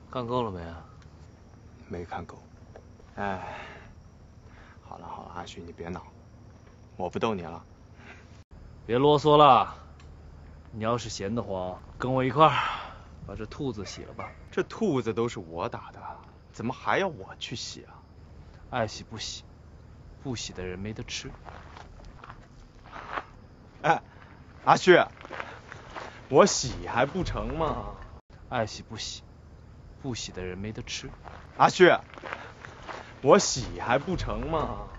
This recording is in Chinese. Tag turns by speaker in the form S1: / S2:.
S1: 看够了没啊？
S2: 没看够。哎，好了，阿旭，你别恼，我不逗你了。
S1: 别啰嗦了，你要是闲得慌，跟我一块儿把这兔子洗了吧。
S2: 这兔子都是我打的，怎么还要我去洗啊？
S1: 爱洗不洗，不洗的人没得吃。
S2: 哎，阿旭，我洗还不成吗？
S1: 爱洗不洗，不洗的人没得吃。
S2: 阿旭，我洗还不成吗？